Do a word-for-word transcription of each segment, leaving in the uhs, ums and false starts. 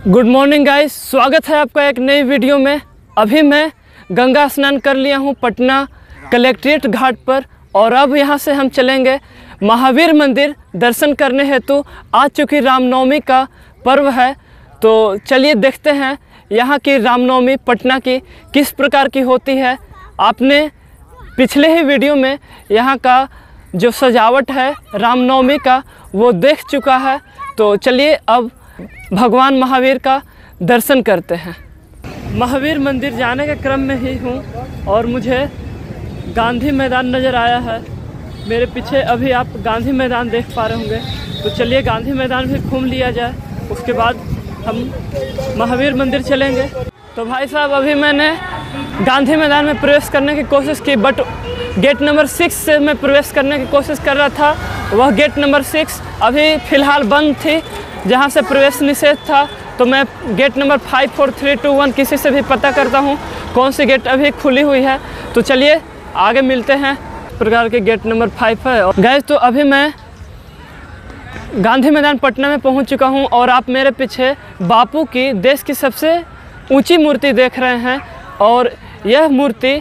Good morning guys, स्वागत है आपका एक नई वीडियो में। अभी मैं गंगा स्नान कर लिया हूँ पटना कलेक्ट्रेट घाट पर और अब यहाँ से हम चलेंगे महावीर मंदिर दर्शन करने हेतु। आज चूँकि रामनवमी का पर्व है तो चलिए देखते हैं यहाँ की रामनवमी पटना की किस प्रकार की होती है। आपने पिछले ही वीडियो में यहाँ का जो सजावट है रामनवमी का वो देख चुका है, तो चलिए अब भगवान महावीर का दर्शन करते हैं। महावीर मंदिर जाने के क्रम में ही हूँ और मुझे गांधी मैदान नज़र आया है। मेरे पीछे अभी आप गांधी मैदान देख पा रहे होंगे, तो चलिए गांधी मैदान भी घूम लिया जाए, उसके बाद हम महावीर मंदिर चलेंगे। तो भाई साहब, अभी मैंने गांधी मैदान में प्रवेश करने की कोशिश की, बट गेट नंबर सिक्स से मैं प्रवेश करने की कोशिश कर रहा था। वह गेट नंबर सिक्स अभी फ़िलहाल बंद थी, जहां से प्रवेश निषेध था। तो मैं gate number five four three two one किसी से भी पता करता हूं कौन सी गेट अभी खुली हुई है। तो चलिए आगे मिलते हैं। प्रकार के गेट नंबर फाइव है। और गाइस, तो अभी मैं गांधी मैदान पटना में पहुंच चुका हूं और आप मेरे पीछे बापू की देश की सबसे ऊंची मूर्ति देख रहे हैं। और यह मूर्ति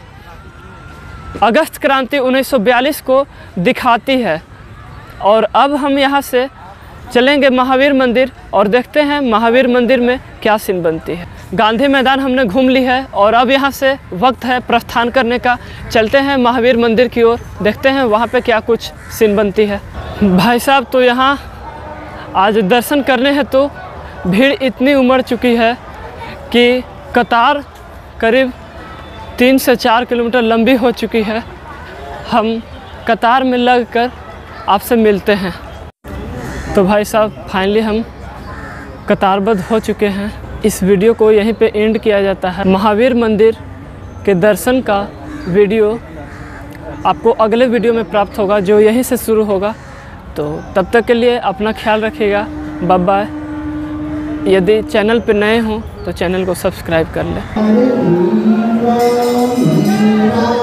अगस्त क्रांति उन्नीस सौ बयालीस को दिखाती है। और अब हम यहाँ से चलेंगे महावीर मंदिर और देखते हैं महावीर मंदिर में क्या सीन बनती है। गांधी मैदान हमने घूम ली है और अब यहाँ से वक्त है प्रस्थान करने का। चलते हैं महावीर मंदिर की ओर, देखते हैं वहाँ पे क्या कुछ सीन बनती है। भाई साहब, तो यहाँ आज दर्शन करने हैं तो भीड़ इतनी उमड़ चुकी है कि कतार करीब तीन से चार किलोमीटर लंबी हो चुकी है। हम कतार में लगकर आपसे मिलते हैं। तो भाई साहब, फाइनली हम कतारबद्ध हो चुके हैं। इस वीडियो को यहीं पे एंड किया जाता है। महावीर मंदिर के दर्शन का वीडियो आपको अगले वीडियो में प्राप्त होगा, जो यहीं से शुरू होगा। तो तब तक के लिए अपना ख्याल रखिएगा। Bye bye. यदि चैनल पे नए हों तो चैनल को सब्सक्राइब कर लें।